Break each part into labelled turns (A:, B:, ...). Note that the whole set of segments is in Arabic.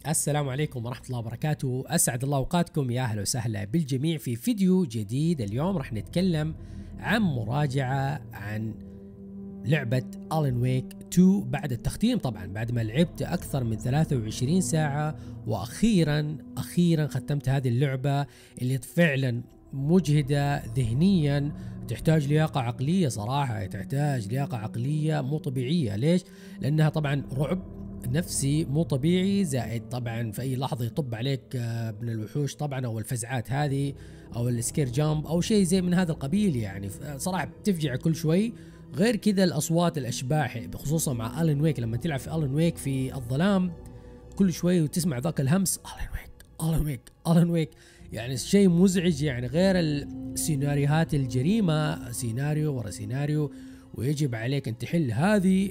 A: السلام عليكم ورحمة الله وبركاته. أسعد الله أوقاتكم، يا أهلا وسهلا بالجميع في فيديو جديد. اليوم راح نتكلم عن مراجعة عن لعبة ألان ويك 2 بعد التختيم، طبعا بعد ما لعبت أكثر من 23 ساعة وأخيرا ختمت هذه اللعبة اللي فعلا مجهدة ذهنيا، تحتاج لياقة عقلية صراحة، تحتاج لياقة عقلية مو طبيعية. ليش؟ لأنها طبعا رعب نفسي مو طبيعي، زائد طبعا في اي لحظه يطب عليك من الوحوش طبعا، او الفزعات هذه، او السكير جامب او شيء زي من هذا القبيل. يعني صراحه بتفجع كل شوي. غير كذا الاصوات الاشباح خصوصا مع ألان ويك، لما تلعب في ألان ويك في الظلام كل شوي وتسمع ذاك الهمس ألان ويك ألان ويك ألان ويك، يعني شيء مزعج. يعني غير السيناريوهات الجريمه، سيناريو ورا سيناريو، ويجب عليك أن تحل هذه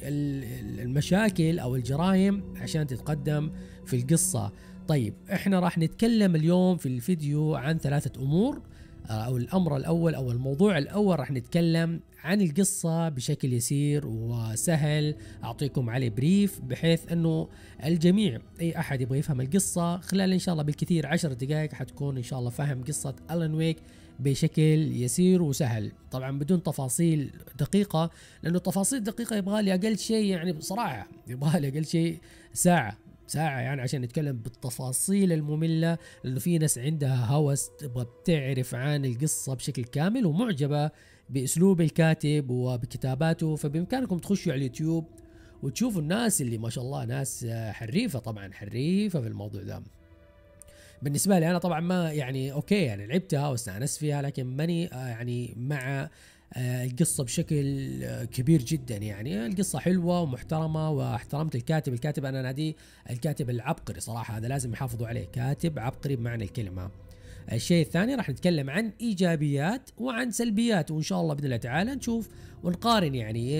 A: المشاكل أو الجرائم عشان تتقدم في القصة. طيب احنا راح نتكلم اليوم في الفيديو عن ثلاثة أمور، أو الأمر الأول أو الموضوع الأول راح نتكلم عن القصة بشكل يسير وسهل، أعطيكم عليه بريف بحيث أنه الجميع أي أحد يبغى يفهم القصة خلال إن شاء الله بالكثير 10 دقائق حتكون إن شاء الله فاهم قصة ألان ويك بشكل يسير وسهل، طبعا بدون تفاصيل دقيقة، لأنه التفاصيل دقيقة يبغى لي أقل شيء، يعني بصراحة يبغى لي أقل شيء ساعة يعني عشان نتكلم بالتفاصيل المملة، لأنه في ناس عندها هوس تبغى بتعرف عن القصة بشكل كامل ومعجبة بأسلوب الكاتب وبكتاباته. فبإمكانكم تخشوا على اليوتيوب وتشوفوا الناس اللي ما شاء الله ناس حريفة، طبعا حريفة في الموضوع ده. بالنسبه لي انا طبعا ما يعني اوكي، يعني لعبتها واستانست فيها، لكن ماني يعني مع القصه بشكل كبير جدا. يعني القصه حلوه ومحترمه، واحترمت الكاتب انا ناديه الكاتب العبقري صراحه، هذا لازم يحافظوا عليه، كاتب عبقري بمعنى الكلمه. الشيء الثاني راح نتكلم عن ايجابيات وعن سلبيات، وان شاء الله باذن الله تعالى نشوف ونقارن يعني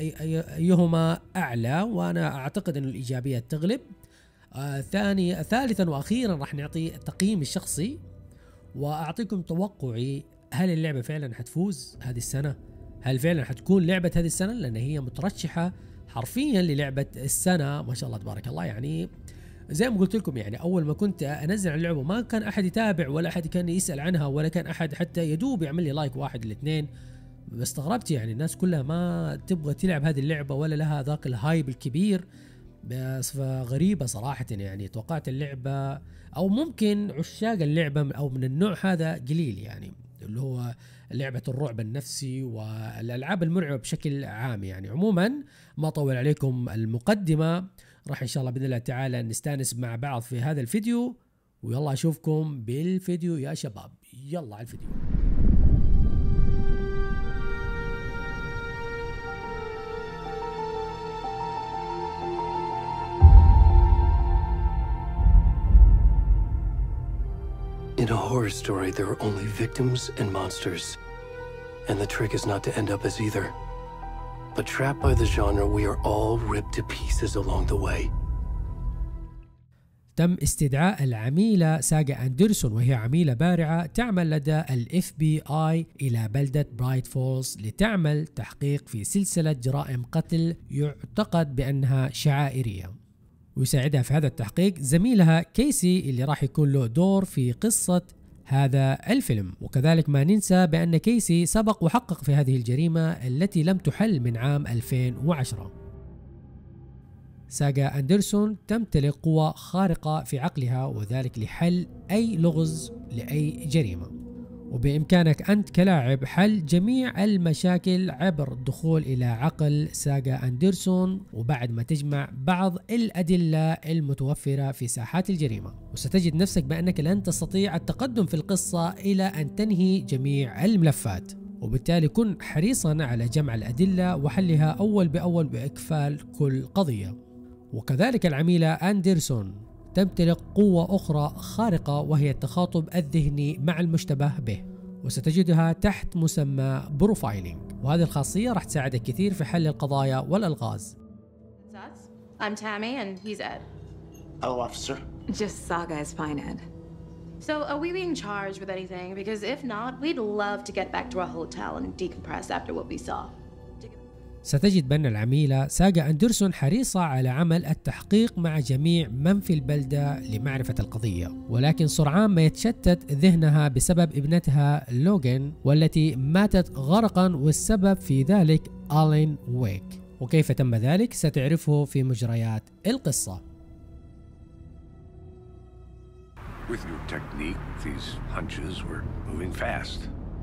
A: ايهما اعلى، وانا اعتقد ان الايجابيات تغلب. ثالثا واخيرا راح نعطي التقييم الشخصي، واعطيكم توقعي هل اللعبه فعلا حتفوز هذه السنه، هل فعلا حتكون لعبه هذه السنه، لان هي مترشحه حرفيا للعبه السنه ما شاء الله تبارك الله. يعني زي ما قلت لكم، يعني اول ما كنت انزل عن اللعبه ما كان احد يتابع، ولا احد كان يسال عنها، ولا كان احد حتى يدوب يعمل لي لايك واحد الاثنين. استغربت يعني الناس كلها ما تبغى تلعب هذه اللعبه ولا لها ذاك الهايب الكبير، بس غريبة صراحة. يعني توقعت اللعبة أو ممكن عشاق اللعبة أو من النوع هذا قليل، يعني اللي هو لعبة الرعب النفسي والألعاب المرعبة بشكل عام. يعني عموما ما أطول عليكم المقدمة، راح إن شاء الله بإذن الله تعالى نستانس مع بعض في هذا الفيديو، ويلا أشوفكم بالفيديو يا شباب. يلا على الفيديو.
B: In a horror story, there are only victims and monsters. And the trick is not to end up as either. But trapped by the genre, we are all ripped to pieces along the way.
A: تم استدعاء العميلة ساغا أندرسون، وهي عميلة بارعة تعمل لدى FBI إلى بلدة برايت فولز لتعمل تحقيق في سلسلة جرائم قتل يعتقد بأنها شعائرية. ويساعدها في هذا التحقيق زميلها كيسي اللي راح يكون له دور في قصة هذا الفيلم. وكذلك ما ننسى بأن كيسي سبق وحقق في هذه الجريمة التي لم تحل من عام 2010. ساغا أندرسون تمتلك قوة خارقة في عقلها، وذلك لحل أي لغز لأي جريمة، وبإمكانك أنت كلاعب حل جميع المشاكل عبر الدخول إلى عقل ساغا أندرسون، وبعد ما تجمع بعض الأدلة المتوفرة في ساحات الجريمة، وستجد نفسك بأنك لن تستطيع التقدم في القصة إلى أن تنهي جميع الملفات، وبالتالي كن حريصا على جمع الأدلة وحلها أول بأول بإقفال كل قضية. وكذلك العميلة أندرسون تمتلك قوة أخرى خارقة، وهي التخاطب الذهني مع المشتبه به، وستجدها تحت مسمى بروفايلينج، وهذه الخاصية راح تساعدك كثير في حل القضايا والألغاز.
C: I'm Tammy and he's Ed.
D: Hello, officer.
E: Just Saga is fine, Ed.
C: So are we being charged with anything? Because if not, we'd love to get back to our hotel and decompress after what we saw.
A: ستجد بأن العميلة ساغا أندرسون حريصة على عمل التحقيق مع جميع من في البلدة لمعرفة القضية، ولكن سرعان ما يتشتت ذهنها بسبب ابنتها لوغان والتي ماتت غرقا، والسبب في ذلك ألين ويك. وكيف تم ذلك ستعرفه في مجريات القصة.
D: With your technique, these hunches were moving fast.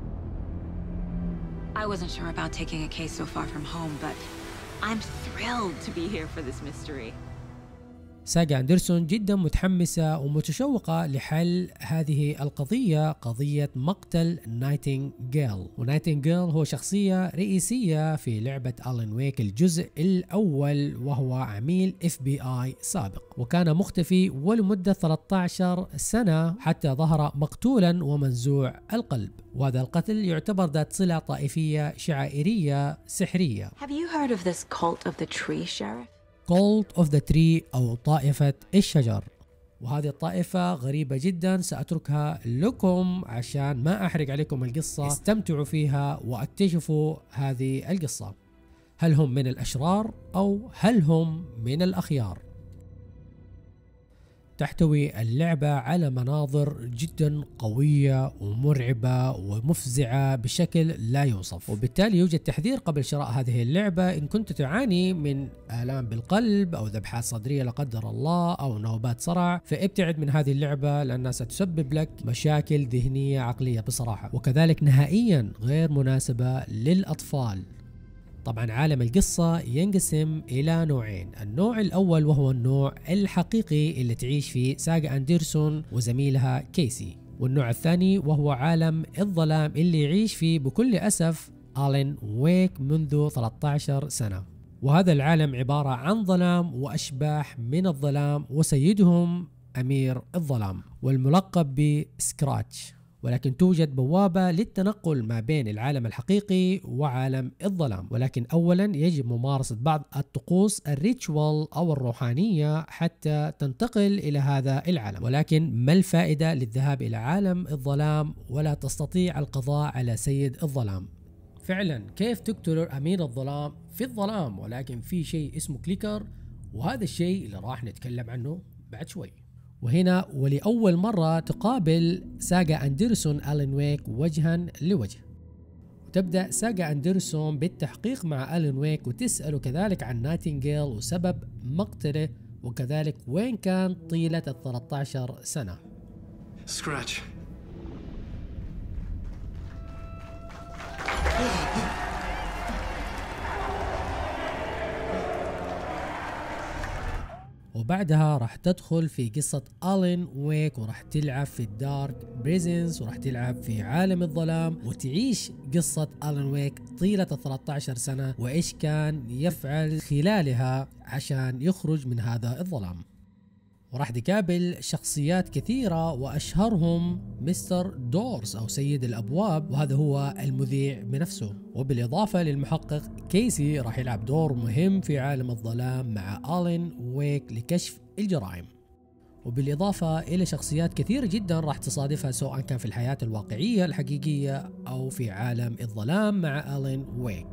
E: I wasn't sure about taking a case so far from home, but I'm thrilled to be here for this mystery.
A: ساغا أندرسون جدا متحمسة ومتشوقة لحل هذه القضية، قضية مقتل نايتنجيل. ونايتنجيل هو شخصية رئيسية في لعبة ألين ويك الجزء الأول، وهو عميل FBI سابق، وكان مختفي ولمدة 13 سنة حتى ظهر مقتولا ومنزوع القلب. وهذا القتل يعتبر ذات صلة طائفية شعائرية سحرية.
E: Have you heard of this cult of the tree, Sheriff?
A: Cult of the Tree أو طائفة الشجر. وهذه الطائفة غريبة جدا، سأتركها لكم عشان ما أحرق عليكم القصة. استمتعوا فيها واكتشفوا هذه القصة. هل هم من الأشرار أو هل هم من الأخيار؟ تحتوي اللعبة على مناظر جدا قوية ومرعبة ومفزعة بشكل لا يوصف، وبالتالي يوجد تحذير قبل شراء هذه اللعبة إن كنت تعاني من آلام بالقلب أو ذبحات صدرية لا قدر الله أو نوبات صرع، فابتعد من هذه اللعبة لأنها ستسبب لك مشاكل ذهنية عقلية بصراحة، وكذلك نهائيا غير مناسبة للأطفال. طبعا عالم القصة ينقسم إلى نوعين، النوع الأول وهو النوع الحقيقي اللي تعيش فيه ساغا أندرسون وزميلها كيسي، والنوع الثاني وهو عالم الظلام اللي يعيش فيه بكل أسف ألين ويك منذ 13 سنة. وهذا العالم عبارة عن ظلام وأشباح من الظلام، وسيدهم أمير الظلام والملقب بسكراتش، ولكن توجد بوابة للتنقل ما بين العالم الحقيقي وعالم الظلام. ولكن أولا يجب ممارسة بعض الطقوس الريتشوال أو الروحانية حتى تنتقل إلى هذا العالم. ولكن ما الفائدة للذهاب إلى عالم الظلام ولا تستطيع القضاء على سيد الظلام؟ فعلا كيف تقتل أمير الظلام في الظلام؟ ولكن في شيء اسمه كليكر، وهذا الشيء اللي راح نتكلم عنه بعد شوي. وهنا ولأول مرة تقابل ساغا أندرسون ألين ويك وجها لوجه، وتبدأ ساغا أندرسون بالتحقيق مع ألين ويك وتسأله كذلك عن نايتنجيل وسبب مقتله، وكذلك وين كان طيلة 13 سنة.
B: Scratch.
A: وبعدها راح تدخل في قصة ألين ويك وراح تلعب في الدارك بريزنز وراح تلعب في عالم الظلام وتعيش قصة ألين ويك طيلة 13 سنة وإيش كان يفعل خلالها عشان يخرج من هذا الظلام. وراح تقابل شخصيات كثيرة وأشهرهم مستر دورز أو سيد الأبواب، وهذا هو المذيع بنفسه، وبالإضافة للمحقق كيسي راح يلعب دور مهم في عالم الظلام مع ألين ويك لكشف الجرائم، وبالإضافة إلى شخصيات كثيرة جدا راح تصادفها سواء كان في الحياة الواقعية الحقيقية أو في عالم الظلام مع ألين ويك.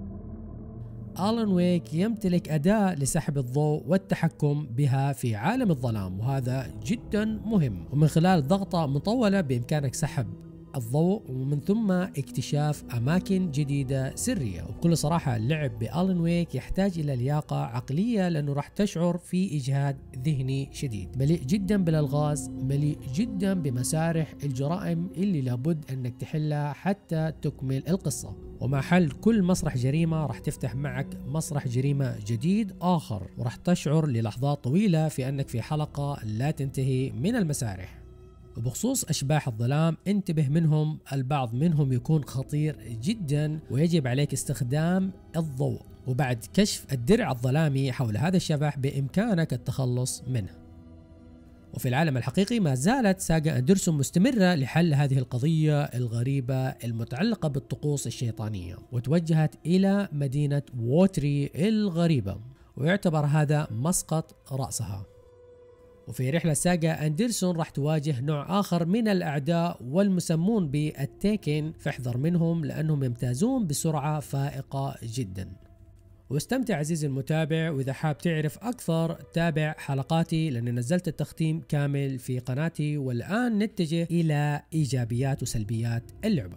A: ألين ويك يمتلك أداة لسحب الضوء والتحكم بها في عالم الظلام، وهذا جدا مهم، ومن خلال ضغطة مطولة بإمكانك سحب الضوء ومن ثم اكتشاف أماكن جديدة سرية. وبكل صراحة اللعب بألين ويك يحتاج إلى لياقة عقلية لأنه راح تشعر في إجهاد ذهني شديد، مليء جدا بالألغاز، مليء جدا بمسارح الجرائم اللي لابد أنك تحلها حتى تكمل القصة. ومع حل كل مسرح جريمة راح تفتح معك مسرح جريمة جديد آخر، وراح تشعر للحظات طويلة في أنك في حلقة لا تنتهي من المسارح. وبخصوص أشباح الظلام انتبه منهم، البعض منهم يكون خطير جدا ويجب عليك استخدام الضوء، وبعد كشف الدرع الظلامي حول هذا الشبح بإمكانك التخلص منه. وفي العالم الحقيقي ما زالت ساغا أندرسون مستمرة لحل هذه القضية الغريبة المتعلقة بالطقوس الشيطانية، وتوجهت إلى مدينة ووتري الغريبة، ويعتبر هذا مسقط رأسها. وفي رحلة ساغا أندرسون راح تواجه نوع آخر من الأعداء والمسمون بالتيكن، فاحذر منهم لأنهم يمتازون بسرعة فائقة جدا. واستمتع عزيزي المتابع، واذا حاب تعرف اكثر تابع حلقاتي لاني نزلت التختيم كامل في قناتي. والان نتجه الى ايجابيات وسلبيات اللعبة.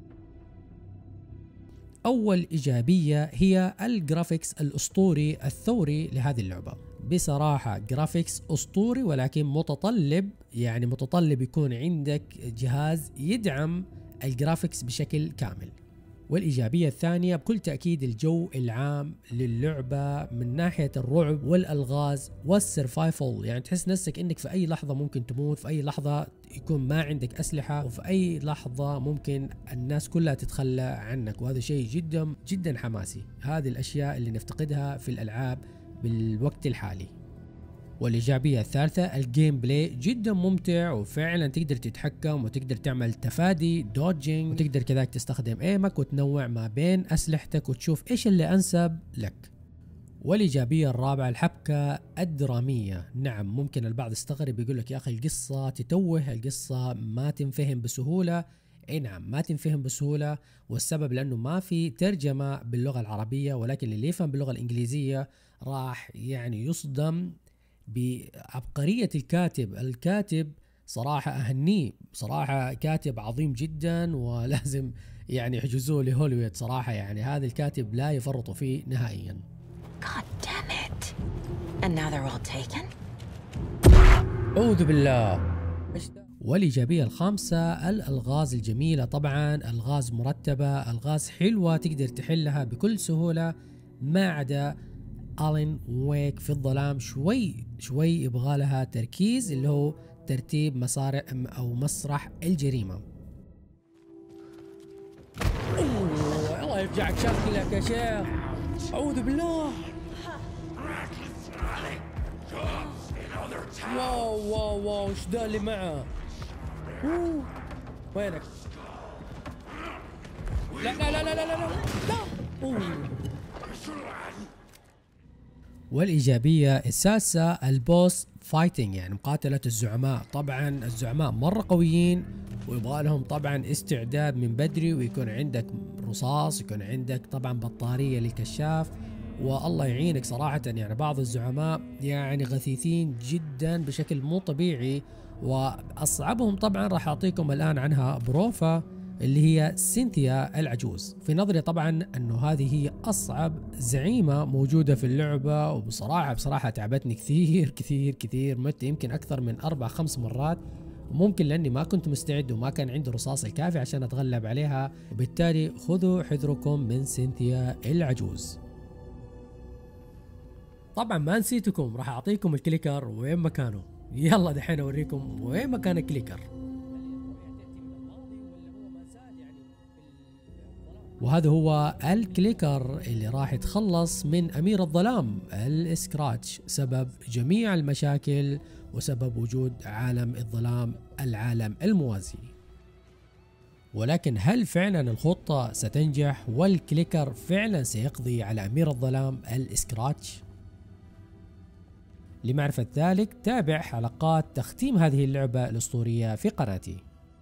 A: اول ايجابية هي الجرافيكس الاسطوري الثوري لهذه اللعبة. بصراحة جرافيكس اسطوري، ولكن متطلب يكون عندك جهاز يدعم الجرافيكس بشكل كامل. والإيجابية الثانية بكل تأكيد الجو العام للعبة من ناحية الرعب والألغاز والسرفايفل، يعني تحس نفسك إنك في أي لحظة ممكن تموت، في أي لحظة يكون ما عندك أسلحة، وفي أي لحظة ممكن الناس كلها تتخلى عنك، وهذا شيء جدا جدا حماسي. هذه الأشياء اللي نفتقدها في الألعاب بالوقت الحالي. والإيجابية الثالثة الجيم بلاي جدا ممتع، وفعلا تقدر تتحكم وتقدر تعمل تفادي دوجينج، وتقدر كذلك تستخدم ايمك وتنوع ما بين أسلحتك وتشوف ايش اللي أنسب لك. والإيجابية الرابعة الحبكة الدرامية. نعم ممكن البعض يستغرب يقول لك يا أخي القصة تتوه، القصة ما تنفهم بسهولة. اي نعم ما تنفهم بسهولة، والسبب لأنه ما في ترجمة باللغة العربية، ولكن اللي يفهم باللغة الإنجليزية راح يعني يصدم بعبقرية الكاتب صراحة أهنيه، صراحة كاتب عظيم جدا، ولازم يعني يحجزوه لهوليوود صراحة. يعني هذا الكاتب لا يفرطوا فيه نهائيا.
E: God damn it. And now they're all taken?
A: أعوذ بالله. والإيجابية الخامسة الألغاز الجميلة. طبعا ألغاز مرتبة، ألغاز حلوة تقدر تحلها بكل سهولة، ما عدا ألين ويك في الظلام شوي يبغى لها تركيز، اللي هو ترتيب مسرح الجريمة. الله يرجعك شكلك يا شيخ، أعوذ بالله. واو ايش ده اللي معه؟ وينك؟ لا. والإيجابية السادسة البوس فايتنج، يعني مقاتلة الزعماء. طبعا الزعماء مرة قويين، ويبغى لهم طبعا استعداد من بدري، ويكون عندك رصاص، يكون عندك طبعا بطارية للكشاف، والله يعينك صراحة. يعني بعض الزعماء يعني غثيثين جدا بشكل مو طبيعي، وأصعبهم طبعا راح أعطيكم الآن عنها بروفة اللي هي سينثيا العجوز. في نظري طبعا انه هذه هي اصعب زعيمة موجودة في اللعبة، وبصراحة تعبتني كثير، مت يمكن اكثر من 4-5 مرات، وممكن لاني ما كنت مستعد وما كان عندي الرصاص الكافي عشان اتغلب عليها، وبالتالي خذوا حذركم من سينثيا العجوز. طبعا ما نسيتكم، راح اعطيكم الكليكر وين مكانه. يلا دحين اوريكم وين مكان الكليكر. وهذا هو الكليكر اللي راح يتخلص من أمير الظلام السكراتش، سبب جميع المشاكل وسبب وجود عالم الظلام العالم الموازي. ولكن هل فعلا الخطة ستنجح والكليكر فعلا سيقضي على أمير الظلام السكراتش؟ لمعرفة ذلك تابع حلقات تختيم هذه اللعبة الأسطورية في قناتي.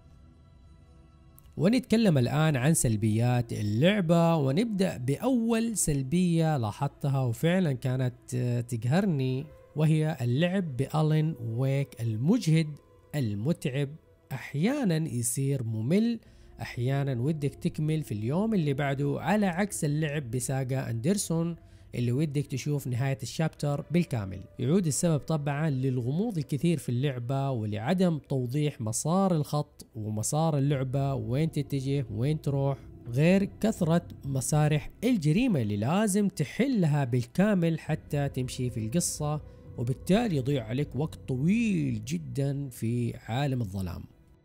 A: ونتكلم الآن عن سلبيات اللعبة، ونبدأ بأول سلبية لاحظتها وفعلا كانت تقهرني، وهي اللعب بألين ويك المجهد المتعب. أحيانا يصير ممل، أحيانا ودك تكمل في اليوم اللي بعده، على عكس اللعب بساغا أندرسون اللي ودك تشوف نهاية الشابتر بالكامل. يعود السبب طبعا للغموض الكثير في اللعبة، ولعدم توضيح مسار الخط ومسار اللعبة، وين تتجه وين تروح، غير كثرة مسارح الجريمة اللي لازم تحلها بالكامل حتى تمشي في القصة، وبالتالي يضيع عليك وقت طويل جدا في عالم الظلام.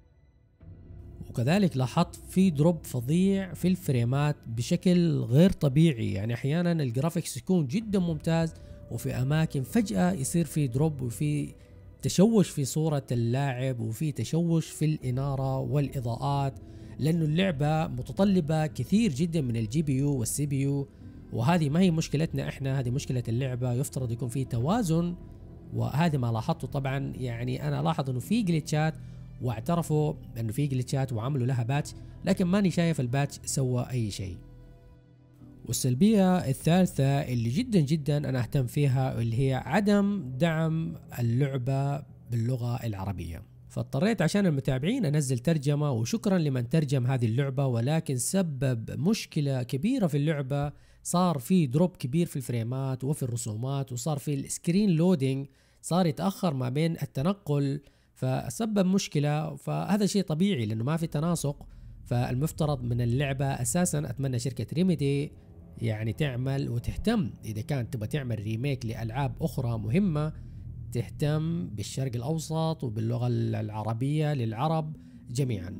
A: وكذلك لاحظت في دروب فظيع في الفريمات بشكل غير طبيعي، يعني احيانا الجرافيكس يكون جدا ممتاز وفي اماكن فجأة يصير في دروب، وفي تشوش في صورة اللاعب، وفي تشوش في الانارة والاضاءات، لانه اللعبة متطلبة كثير جدا من الجي بي يو والسي بي يو، وهذه ما هي مشكلتنا احنا، هذه مشكلة اللعبة. يفترض يكون في توازن، وهذا ما لاحظته. طبعا يعني انا لاحظ انه في جليتشات، واعترفوا انه في جليتشات وعملوا لها باتش، لكن ماني شايف الباتش سوى اي شيء. والسلبية الثالثة اللي جدا جدا أنا أهتم فيها اللي هي عدم دعم اللعبة باللغة العربية. فاضطريت عشان المتابعين أنزل ترجمة، وشكرا لمن ترجم هذه اللعبة، ولكن سبب مشكلة كبيرة في اللعبة. صار في دروب كبير في الفريمات وفي الرسومات، وصار في السكرين لودينج صار يتأخر ما بين التنقل، فسبب مشكلة. فهذا شيء طبيعي لأنه ما في تناسق. فالمفترض من اللعبة أساسا أتمنى شركة ريميدي يعني تعمل وتهتم، إذا كانت تبغى تعمل ريميك لألعاب أخرى مهمة، تهتم بالشرق الأوسط وباللغة العربية للعرب جميعا.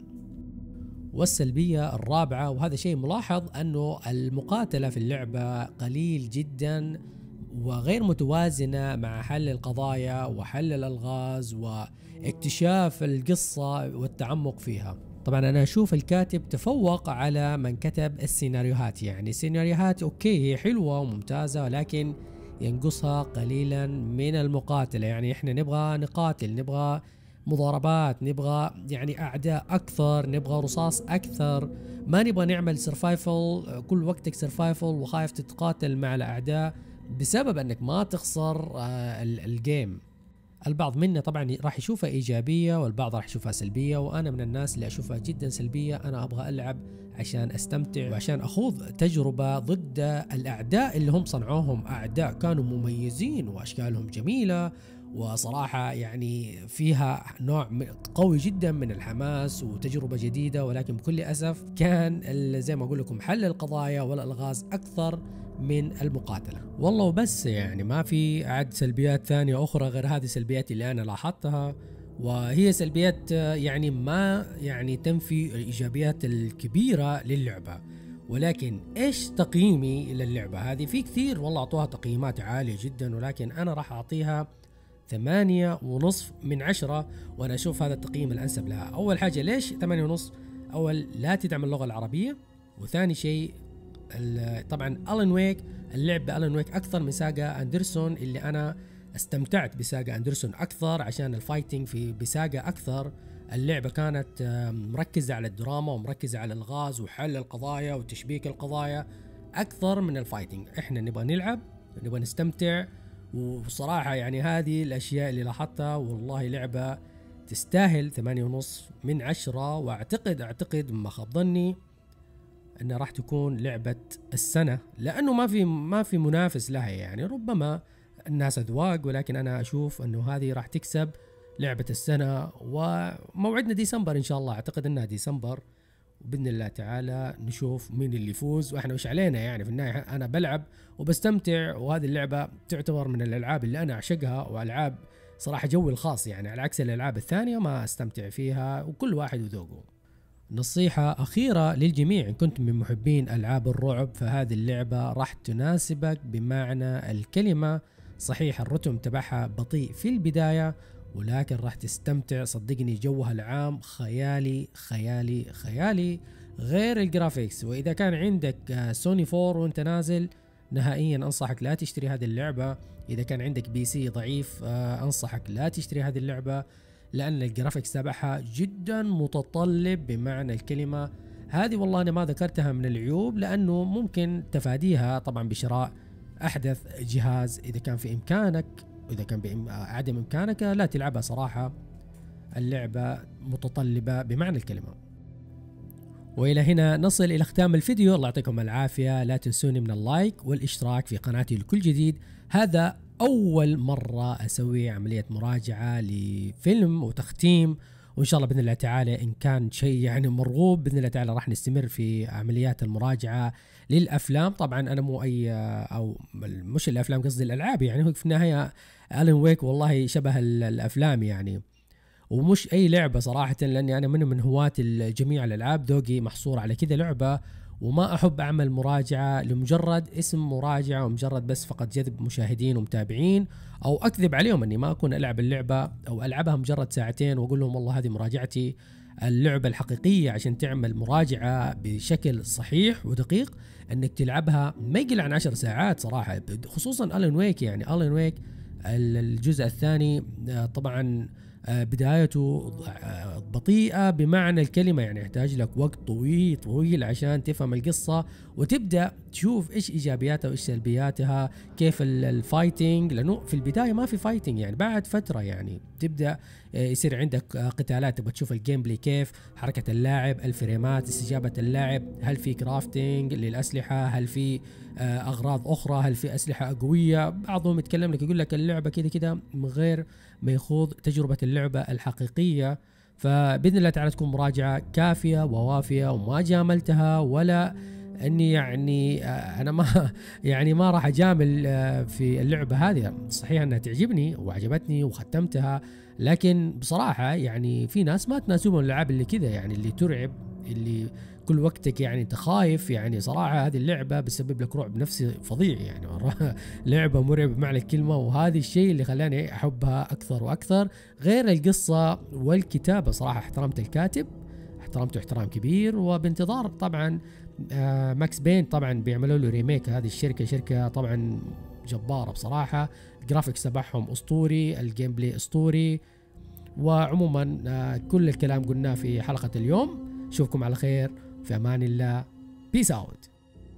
A: والسلبية الرابعة، وهذا شيء ملاحظ، أنه المقاتلة في اللعبة قليل جدا وغير متوازنة مع حل القضايا وحل الألغاز واكتشاف القصة والتعمق فيها. طبعا أنا أشوف الكاتب تفوق على من كتب السيناريوهات، يعني السيناريوهات أوكي هي حلوة وممتازة، ولكن ينقصها قليلا من المقاتلة. يعني إحنا نبغى نقاتل، نبغى مضاربات، نبغى يعني أعداء أكثر، نبغى رصاص أكثر، ما نبغى نعمل سرفايفل كل وقتك سرفايفل وخايف تتقاتل مع الأعداء بسبب أنك ما تخسر الجيم. البعض منا طبعا راح يشوفها إيجابية والبعض راح يشوفها سلبية، وأنا من الناس اللي أشوفها جدا سلبية. أنا أبغى ألعب عشان أستمتع وعشان أخوض تجربة ضد الأعداء اللي هم صنعوهم. أعداء كانوا مميزين وأشكالهم جميلة، وصراحة يعني فيها نوع قوي جدا من الحماس وتجربة جديدة، ولكن بكل أسف كان زي ما أقول لكم حل القضايا والألغاز أكثر من المقاتلة. والله وبس، يعني ما في عد سلبيات ثانية أخرى غير هذه السلبيات اللي أنا لاحظتها، وهي سلبيات يعني ما يعني تنفي الإيجابيات الكبيرة للعبة. ولكن إيش تقييمي للعبة هذه؟ في كثير والله أعطوها تقييمات عالية جدا، ولكن أنا راح أعطيها 8.5 من 10، وأنا أشوف هذا التقييم الأنسب لها. أول حاجة ليش 8.5؟ أول، لا تدعم اللغة العربية، وثاني شيء طبعا ألان ويك، اللعب بألان ويك أكثر من ساغا أندرسون، اللي أنا استمتعت بساغا أندرسون أكثر عشان الفايتنج بساغا أكثر. اللعبة كانت مركزة على الدراما ومركزة على الغاز وحل القضايا وتشبيك القضايا أكثر من الفايتنج. إحنا نبغى نلعب، نبغى نستمتع، وصراحة يعني هذه الأشياء اللي لاحظتها. والله لعبة تستاهل 8.5 من 10، وأعتقد ما خاب ظني أنها راح تكون لعبة السنة، لأنه ما في منافس لها. يعني ربما الناس أذواق، ولكن أنا أشوف أنه هذه راح تكسب لعبة السنة. وموعدنا ديسمبر إن شاء الله، أعتقد أنها ديسمبر، وبإذن الله تعالى نشوف مين اللي يفوز. وإحنا وش علينا يعني، في النهاية أنا بلعب وبستمتع، وهذه اللعبة تعتبر من الألعاب اللي أنا أعشقها، وألعاب صراحة جوي الخاص، يعني على عكس الألعاب الثانية ما أستمتع فيها، وكل واحد وذوقه. نصيحة أخيرة للجميع، إن كنتم من محبين ألعاب الرعب فهذه اللعبة راح تناسبك بمعنى الكلمة. صحيح الرتم تبعها بطيء في البداية، ولكن راح تستمتع، صدقني جوها العام خيالي خيالي خيالي، غير الجرافيكس. وإذا كان عندك سوني 4 وانت نازل، نهائيا أنصحك لا تشتري هذه اللعبة. إذا كان عندك بي سي ضعيف أنصحك لا تشتري هذه اللعبة، لأن الجرافيكس تبعها جدا متطلب بمعنى الكلمة. هذه والله أنا ما ذكرتها من العيوب، لأنه ممكن تفاديها طبعا بشراء أحدث جهاز إذا كان في إمكانك. إذا كان بعدم إمكانك لا تلعبها، صراحة اللعبة متطلبة بمعنى الكلمة. وإلى هنا نصل إلى ختام الفيديو. الله يعطيكم العافية، لا تنسوني من اللايك والاشتراك في قناتي لكل جديد. هذا أول مرة أسوي عملية مراجعة لفيلم وتختيم، وإن شاء الله بإذن الله تعالى إن كان شيء يعني مرغوب بإذن الله تعالى راح نستمر في عمليات المراجعة للأفلام. طبعا أنا مو أي أو مش الأفلام، قصدي الألعاب. يعني هو في النهاية ألان ويك والله شبه الأفلام يعني، ومش أي لعبة صراحة، لأني أنا من هواة جميع الألعاب، ذوقي محصور على كذا لعبة، وما أحب أعمل مراجعة لمجرد اسم مراجعة ومجرد بس فقط جذب مشاهدين ومتابعين، أو أكذب عليهم أني ما أكون ألعب اللعبة أو ألعبها مجرد ساعتين وأقول لهم والله هذه مراجعتي. اللعبة الحقيقية عشان تعمل مراجعة بشكل صحيح ودقيق أنك تلعبها ما يقل عن 10 ساعات صراحة، خصوصا ألان ويك. يعني ألان ويك الجزء الثاني طبعا بدايته بطيئة بمعنى الكلمة، يعني يحتاج لك وقت طويل عشان تفهم القصة وتبدأ تشوف إيش إيجابياتها وإيش سلبياتها، كيف الفايتنج، لأنه في البداية ما في فايتنج، يعني بعد فترة يعني تبدأ يصير عندك قتالات، تبغى تشوف الجيم بلاي كيف حركة اللاعب، الفريمات، استجابة اللاعب، هل في كرافتنج للأسلحة، هل في أغراض أخرى، هل في أسلحة قوية. بعضهم يتكلم لك يقول لك اللعبة كده من غير ما يخوض تجربة اللعبة الحقيقية. فبإذن الله تعالى تكون مراجعة كافية ووافية وما جاملتها ولا اني يعني انا ما يعني ما راح اجامل في اللعبة هذه. صحيح انها تعجبني وعجبتني وختمتها، لكن بصراحة يعني في ناس ما تناسبهم الالعاب اللي كذا، يعني اللي ترعب، اللي كل وقتك يعني انت خايف. يعني صراحة هذه اللعبة بتسبب لك رعب نفسي فظيع، يعني لعبة مرعبة بمعنى الكلمة، وهذا الشيء اللي خلاني احبها اكثر واكثر. غير القصة والكتابة، صراحة احترمت الكاتب، احترمته احترام كبير، وبانتظار طبعا ماكس بين طبعا بيعملوا له ريميك. هذه شركة طبعا جبارة بصراحة، الجرافيكس تبعهم اسطوري، الجيم بلاي اسطوري. وعموما كل الكلام قلناه في حلقة اليوم. اشوفكم على خير، في امان الله، بيس اوت.